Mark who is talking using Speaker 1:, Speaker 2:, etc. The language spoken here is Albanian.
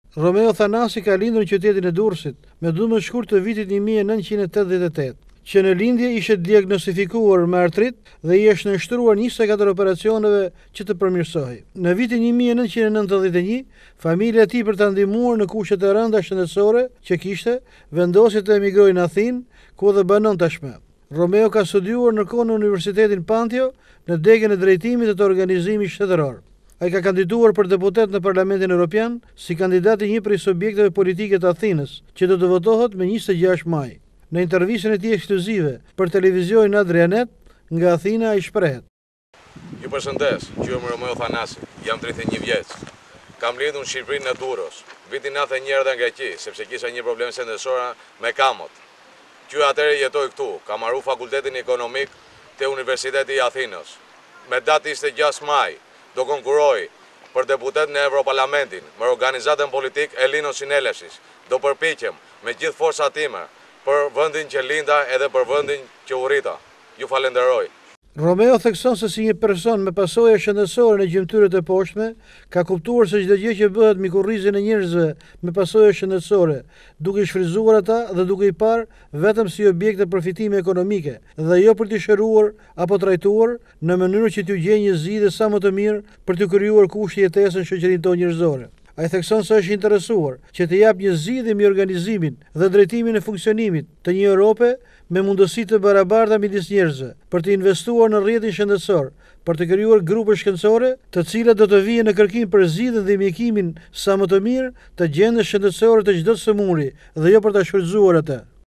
Speaker 1: Romeo Thanasi ka lindur në qytetin e Durrësit me 12 shkurt të vitit 1988, që në lindje ishte diagnostifikuar me artrit dhe i është nënshtruar 24 operacioneve që të përmirësohej. Në vitin 1991, familja e tij për ta ndihmuar në kushtet e rënda shëndetësore që kishte, vendosi të emigrojë në Athinë, ku dhe banon tashmë. Romeo ka studiuar ndërkohë në Universitetin Pantio në degën e drejtimit të organizimit shtetëror. Ai ka kandiduar për deputet në Parlamentin Evropian si kandidat i një prej subjekteve politike të Athinës, që do të votohet me 26 maj. Në intervistën e tij ekskluzive për televizionin Adrianet nga Athina ai shprehet:
Speaker 2: Ju përshëndes, quhem Romeo Thanasi, jam 31 vjeç. Kam lindur në Shqipërinë në Durrës. Vitin 91 erdha nga Qi, sepse kisha një problem shëndetësor me kamot. Që atëherë jetoj këtu, kam marrë fakultetin ekonomik te Universiteti i Athinës. Me datë ishte 6 maj, do konkuroj për deputet në Evroparlamentin, me organizatën politik Elino Sineleshis. Do përpiqem me gjithë forcat time për vendin që linda edhe për vendin që urrita. Ju falenderoj.
Speaker 1: Romeo thekson se si një person me pasoja shëndetësore në gjymtyrët e poshtme ka kuptuar se çdo gjë që bëhet mbi kurrizin e njerëzve me pasoja shëndetësore, duke i shfrytzuar ata dhe duke i parë vetëm si objekte përfitime ekonomike dhe jo për t'i shëruar apo trajtuar në mënyrë që t'u gjejë një zgjidhje sa më të mirë për të krijuar kushte jetese në shoqërinë tonë njerëzore. Ai thekson se është interesuar që të jap një zgjidhje mbi organizimin dhe drejtimin e funksionimit të një Europe me mundësi të barabarta midis njerëzve, për të investuar në rrjetin shëndetësor, për të krijuar grupe shkencore, të cilat do të vijnë në kërkim për zgjidhjen dhe mjekimin sa më të mirë të gjendjes shëndetësore të çdo sëmundje dhe jo për ta shfrytzuar atë.